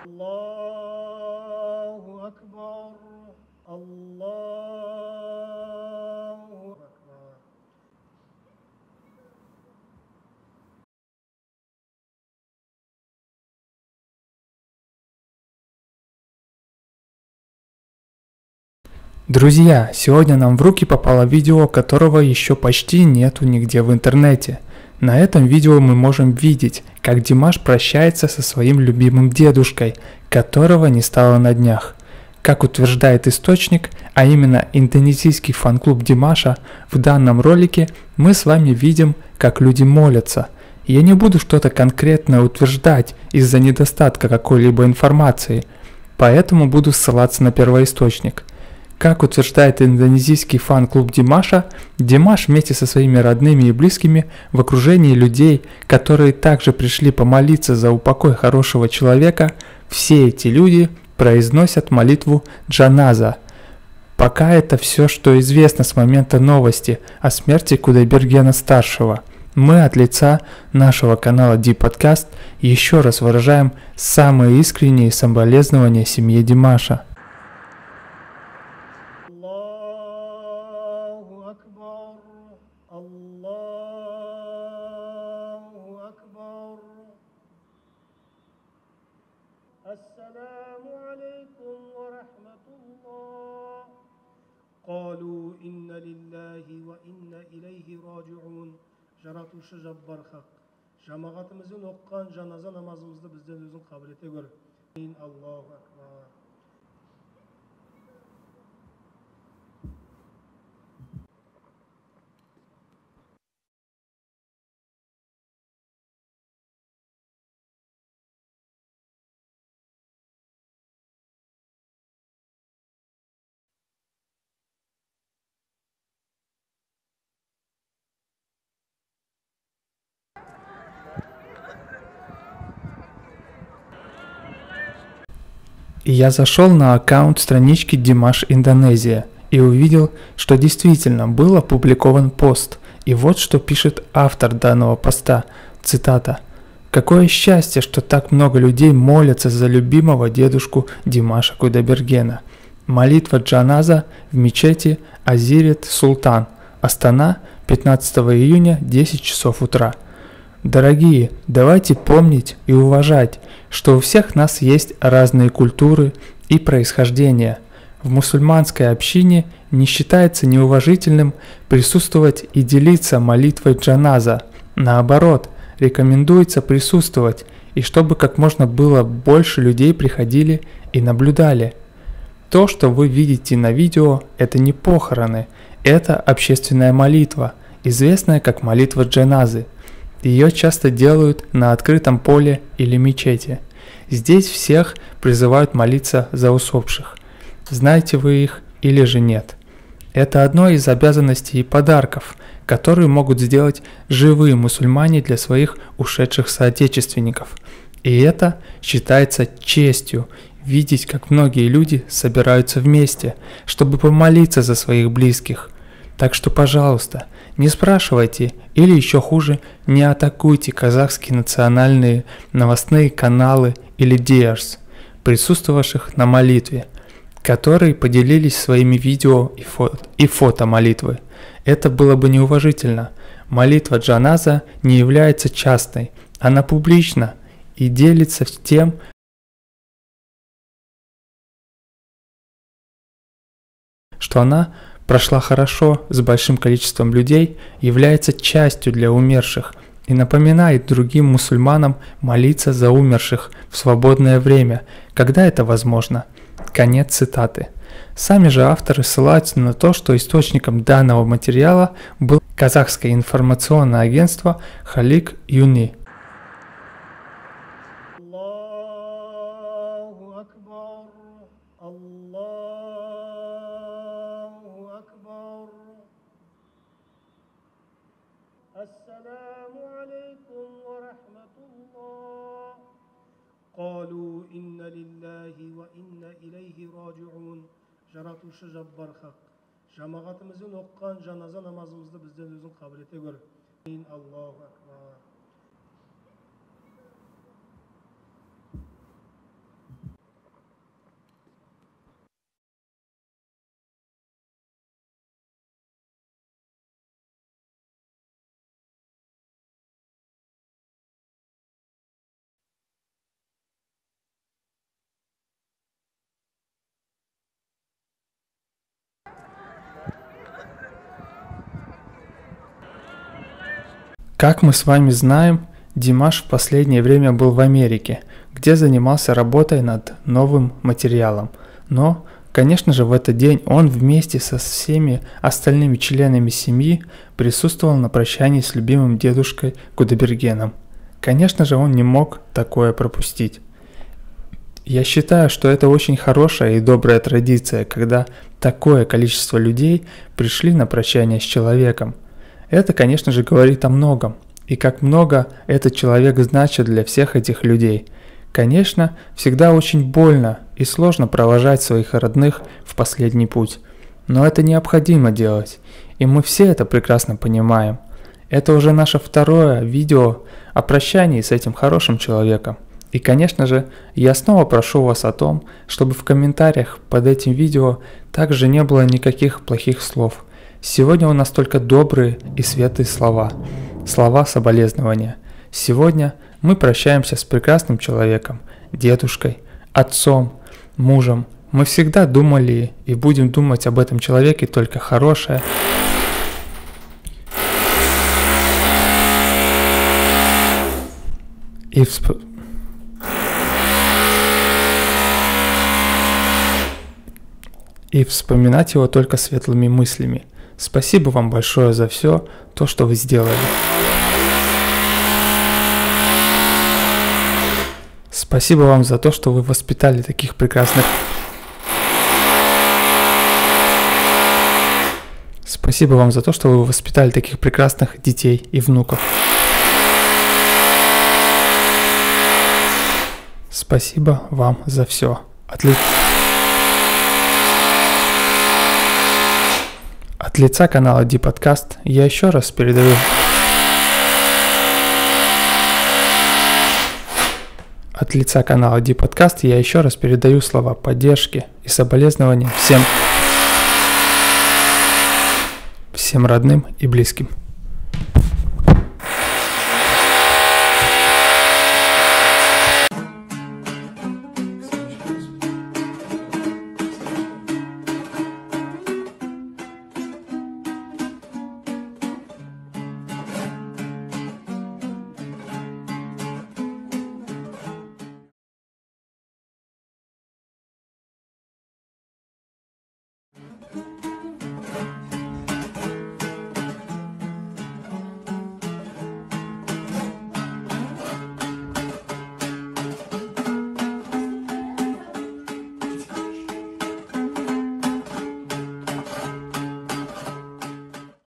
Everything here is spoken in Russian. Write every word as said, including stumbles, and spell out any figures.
Allahu Akbar, Allahu Akbar. Друзья, сегодня нам в руки попало видео, которого еще почти нету нигде в интернете. На этом видео мы можем видеть, как Димаш прощается со своим любимым дедушкой, которого не стало на днях. Как утверждает источник, а именно индонезийский фан-клуб Димаша, в данном ролике мы с вами видим, как люди молятся. Я не буду что-то конкретное утверждать из-за недостатка какой-либо информации, поэтому буду ссылаться на первоисточник. Как утверждает индонезийский фан-клуб Димаша, Димаш вместе со своими родными и близкими в окружении людей, которые также пришли помолиться за упокой хорошего человека, все эти люди произносят молитву джаназа. Пока это все, что известно с момента новости о смерти Кудайбергена-старшего. Мы от лица нашего канала Ди-Подкаст еще раз выражаем самые искренние соболезнования семье Димаша. Allahu Akbar, Allahu Akbar. Assalamu alaikum wa rahmatullah. قالوا إن لله وإنا إليه راجعون. Жаратушы жаббар хақ. Жамағатымыздың оққан жаназа намазымызды бізден өзің қабыл ете көр. Аллаху акбар. И я зашел на аккаунт странички Димаш Индонезия и увидел, что действительно был опубликован пост. И вот что пишет автор данного поста, цитата. «Какое счастье, что так много людей молятся за любимого дедушку Димаша Кудайбергена. Молитва джаназа в мечети Азирет Султан, Астана, пятнадцатого июня, десять часов утра. Дорогие, давайте помнить и уважать, что у всех нас есть разные культуры и происхождения. В мусульманской общине не считается неуважительным присутствовать и делиться молитвой джаназа. Наоборот, рекомендуется присутствовать, и чтобы как можно было больше людей приходили и наблюдали. То, что вы видите на видео, это не похороны, это общественная молитва, известная как молитва джаназы. Ее часто делают на открытом поле или мечети. Здесь всех призывают молиться за усопших. Знаете вы их или же нет? Это одно из обязанностей и подарков, которые могут сделать живые мусульмане для своих ушедших соотечественников. И это считается честью, видеть, как многие люди собираются вместе, чтобы помолиться за своих близких. Так что, пожалуйста, не спрашивайте или еще хуже, не атакуйте казахские национальные новостные каналы или диарс, присутствовавших на молитве, которые поделились своими видео и, фото, и фото молитвы. Это было бы неуважительно. Молитва джаназа не является частной, она публична и делится тем, что она прошла хорошо с большим количеством людей, является частью для умерших и напоминает другим мусульманам молиться за умерших в свободное время, когда это возможно. Конец цитаты. Сами же авторы ссылаются на то, что источником данного материала было казахское информационное агентство Халик Юни. Ассаламу алейкум ва рахматуллах. قالوا إن لله وإنا إليه راجعون. Жаратушы жаббар хақ. Жамағатымыздың оққан жаназа намазымызды бізден өзің қабыл ете көр. Аллаху акбар. Как мы с вами знаем, Димаш в последнее время был в Америке, где занимался работой над новым материалом. Но, конечно же, в этот день он вместе со всеми остальными членами семьи присутствовал на прощании с любимым дедушкой Кудайбергеном. Конечно же, он не мог такое пропустить. Я считаю, что это очень хорошая и добрая традиция, когда такое количество людей пришли на прощание с человеком. Это, конечно же, говорит о многом, и как много этот человек значит для всех этих людей. Конечно, всегда очень больно и сложно провожать своих родных в последний путь, но это необходимо делать, и мы все это прекрасно понимаем. Это уже наше второе видео о прощании с этим хорошим человеком. И, конечно же, я снова прошу вас о том, чтобы в комментариях под этим видео также не было никаких плохих слов. Сегодня у нас только добрые и светлые слова, слова соболезнования. Сегодня мы прощаемся с прекрасным человеком, дедушкой, отцом, мужем. Мы всегда думали и будем думать об этом человеке только хорошее. И всп... и вспоминать его только светлыми мыслями. Спасибо вам большое за все то, что вы сделали. Спасибо вам за то, что вы воспитали таких прекрасных... Спасибо вам за то, что вы воспитали таких прекрасных детей и внуков. Спасибо вам за все. Отлично. От лица канала Ди Подкаст я еще раз передаю От лица канала Ди Подкаст я еще раз передаю слова поддержки и соболезнования всем, всем родным и близким.